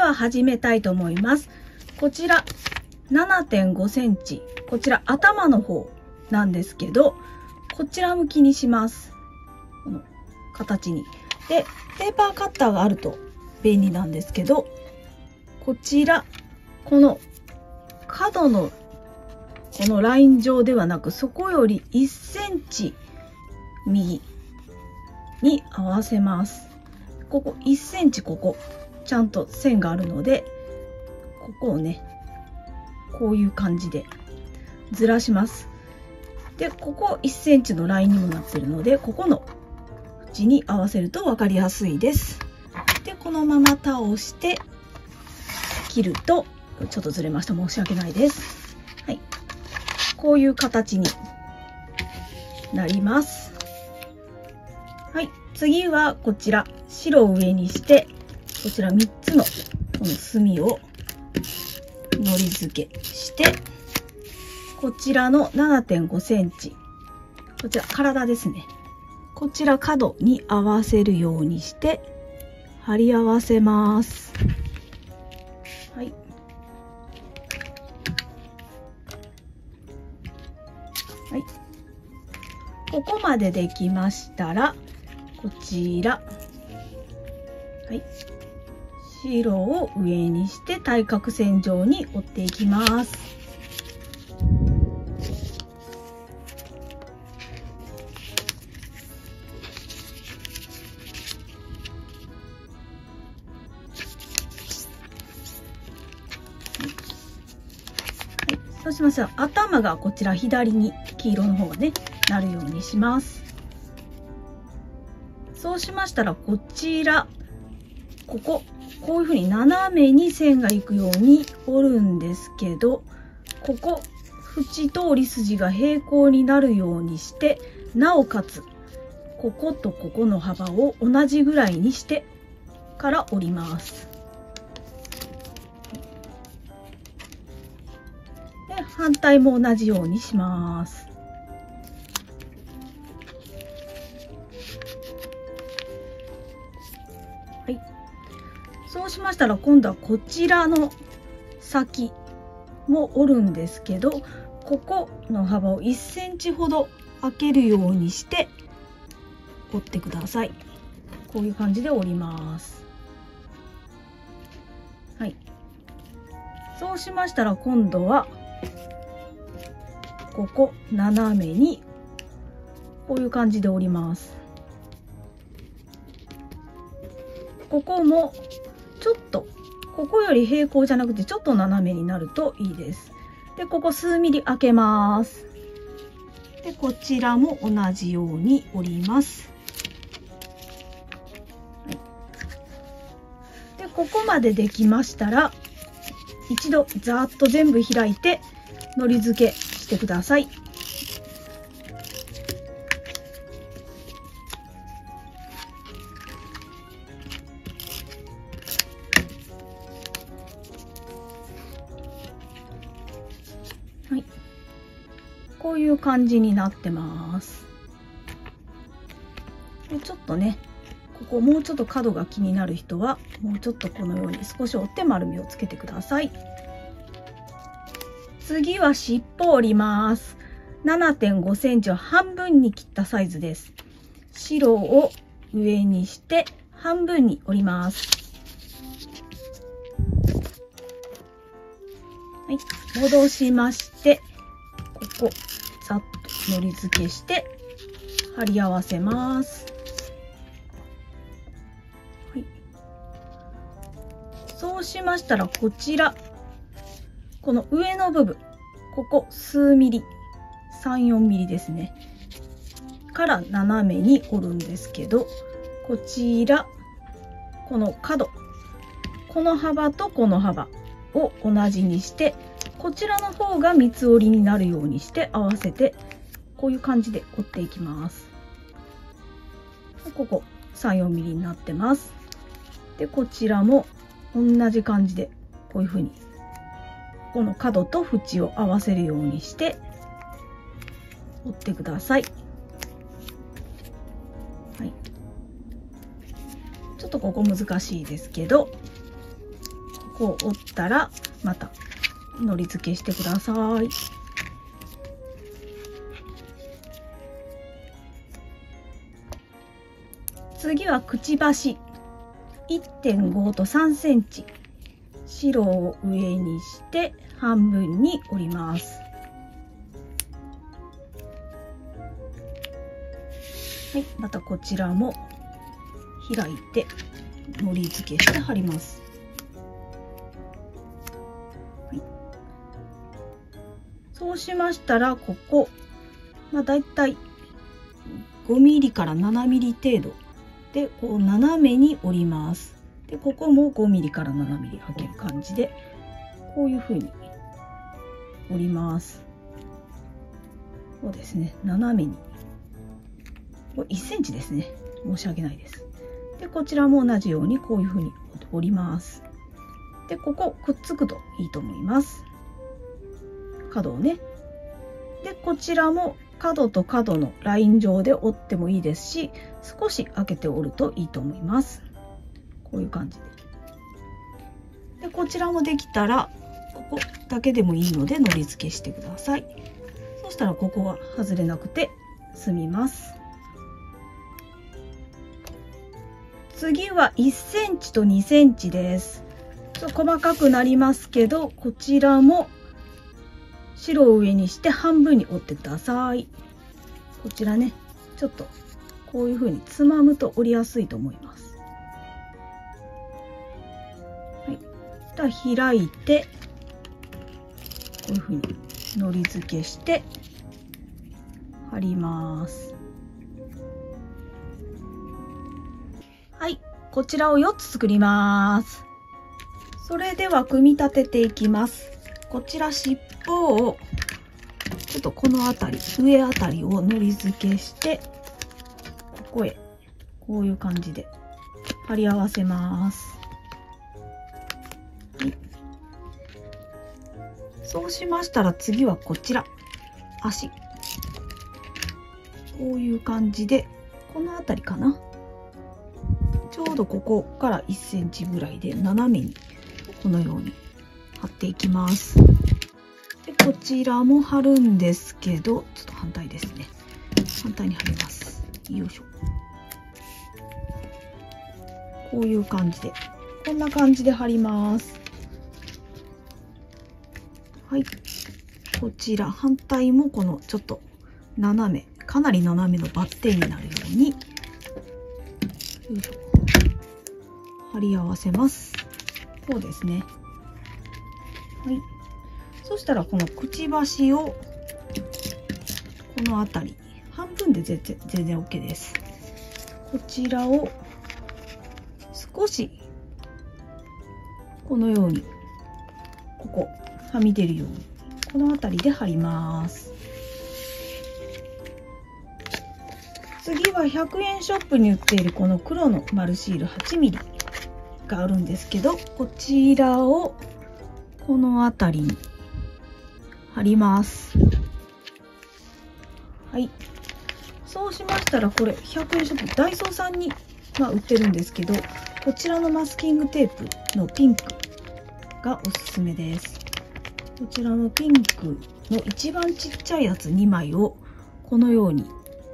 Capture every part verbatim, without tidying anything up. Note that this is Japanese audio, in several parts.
は始めたいと思います。こちら ななてんごセンチ、こちら頭の方なんですけど、こちら向きにします。この形に。で、ペーパーカッターがあると便利なんですけど、こちら、この角のこのライン上ではなく、そこよりいっセンチ右に合わせます。ここいっセンチ、ここちゃんと線があるので、ここをね、こういう感じでずらします。で、ここいっセンチのラインにもなってるので、ここの縁に合わせると分かりやすいです。で、このまま倒して切ると、ちょっとずれました。申し訳ないです。はい。こういう形になります。はい。次はこちら、白を上にして、こちらみっつのこの墨をのり付けして、こちらの ななてんごセンチ、こちら体ですね。こちら角に合わせるようにして貼り合わせます。はい。はい。ここまでできましたら、こちら、はい、白を上にして対角線上に折っていきます。そうしましたら頭がこちら左に黄色の方がねなるようにします。そうしましたらこちらこここういうふうに斜めに線がいくように折るんですけど、ここ縁と折り筋が平行になるようにして、なおかつこことここの幅を同じぐらいにしてから折ります。で、反対も同じようにします。はい。そうしましたら今度はこちらの先も折るんですけど、ここの幅をいっセンチほど開けるようにして折ってください。こういう感じで折ります。はい。そうしましたら今度はここ斜めにこういう感じで折ります。ここもちょっとここより平行じゃなくてちょっと斜めになるといいです。で、ここ数ミリ開けます。で、こちらも同じように折ります。はい、で、ここまでできましたら一度ざーっと全部開いてのり付けしてください。はい、こういう感じになってます。で、ちょっとね、ここもうちょっと角が気になる人はもうちょっとこのように少し折って丸みをつけてください。次は尻尾を折ります。ななてんごセンチを半分に切ったサイズです。白を上にして半分に折ります。はい、戻しまして、ここざっとのり付けして貼り合わせます。はい、そうしましたらこちらこの上の部分、ここ数ミリ、さん、よんミリですねから斜めに折るんですけど、こちらこの角、この幅とこの幅を同じにして、こちらの方が三つ折りになるようにして合わせてこういう感じで折っていきます。ここさん、よんミリになってます。で、こちらも同じ感じでこういう風にこの角と縁を合わせるようにして折ってください。はい、ちょっとここ難しいですけど、ここう折ったらまたのり付けしてください。次はくちばし いってんご とさんセンチ、白を上にして半分に折ります。はい、またこちらも開いてのり付けして貼ります。はい、そうしましたらここ、まあ、だいたいごミリからななミリ程度でこう斜めに折ります。でここもごミリからななミリ開ける感じでこういう風に折ります。そうですね、斜めにこれいっセンチですね、申し訳ないです。でこちらも同じようにこういう風に折ります。でここくっつくといいと思います、角をね。でこちらも角と角のライン上で折ってもいいですし、少し開けて折るといいと思います。こういう感じで。でこちらもできたらここだけでもいいのでのり付けしてください。そしたらここが外れなくて済みます。次はいっセンチとにセンチです。ちょっと細かくなりますけど、こちらも白を上にして半分に折ってください。こちらね、ちょっとこういう風につまむと折りやすいと思います。はい、では開いてこういう風にのり付けして貼ります。はい、こちらをよっつ作ります。それでは組み立てていきます。こちら尻尾をちょっとこの辺り、上あたりをのり付けしてここへこういう感じで貼り合わせます。はい、そうしましたら次はこちら足、こういう感じでこの辺りかな、ちょうどここからいっセンチぐらいで斜めにこのように貼っていきます。でこちらも貼るんですけど、ちょっと反対ですね、反対に貼ります。よいしょ。こういう感じで、こんな感じで貼ります。はい、こちら反対もこのちょっと斜め、かなり斜めのバッテンになるようによいしょ貼り合わせます。こうですね。はい、そしたらこのくちばしをこの辺り半分で全然全然 OK です。こちらを少しこのようにここはみ出るようにこの辺りで貼ります。次はひゃくえんショップに売っているこの黒の丸シールはちミリがあるんですけど、こちらをこの辺りに貼ります。はい、そうしましたらこれひゃくえんショップダイソーさんに、まあ、売ってるんですけど、こちらのマスキングテープのピンクがおすすめです。こちらのピンクの一番ちっちゃいやつにまいをこのように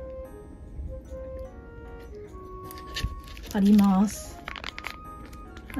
貼ります。はい、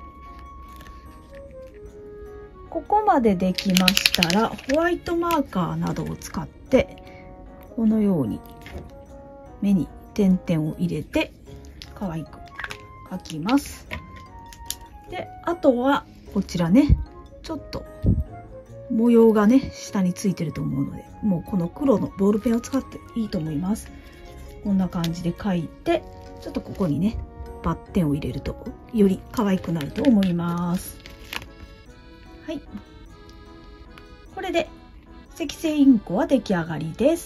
ここまでできましたらホワイトマーカーなどを使ってこのように目に点々を入れて可愛く描きます。であとはこちらね、ちょっと模様がね下についてると思うので、もうこの黒のボールペンを使っていいと思います。こんな感じで描いて、ちょっとここにねバッテンを入れるとより可愛くなると思います。はい、これで赤星インコは出来上がりです。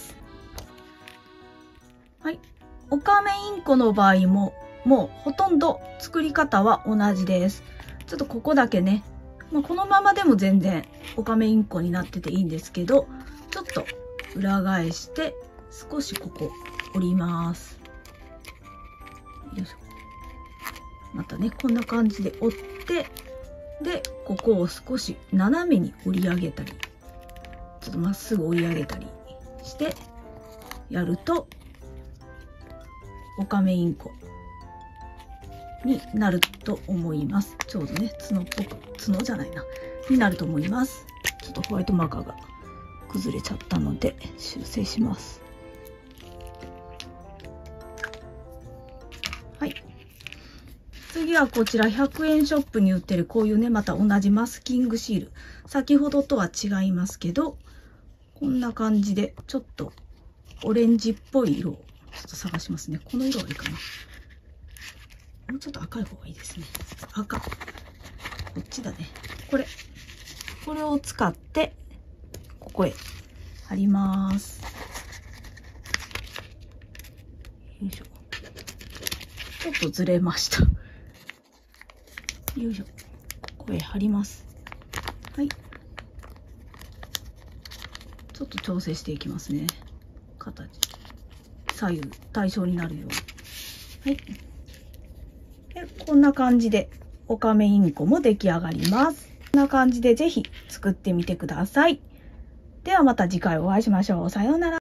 はい、オカメインコの場合ももうほとんど作り方は同じです。ちょっとここだけね、まあ、このままでも全然オカメインコになってていいんですけど、ちょっと裏返して少しここ折ります。よいしょ。またねこんな感じで折ってで、ここを少し斜めに折り上げたり、ちょっとまっすぐ折り上げたりしてやると、オカメインコになると思います。ちょうどね、角っぽく、角じゃないな、になると思います。ちょっとホワイトマーカーが崩れちゃったので修正します。はい。次はこちらひゃくえんショップに売ってるこういうね、また同じマスキングシール。先ほどとは違いますけど、こんな感じでちょっとオレンジっぽい色をちょっと探しますね。この色はいいかな。もうちょっと赤い方がいいですね。赤。こっちだね。これ。これを使って、ここへ貼ります。よいしょ。ちょっとずれました。よいしょ。ここへ貼ります。はい。ちょっと調整していきますね。形。左右対称になるように。はい。で、こんな感じでオカメインコも出来上がります。こんな感じでぜひ作ってみてください。ではまた次回お会いしましょう。さようなら。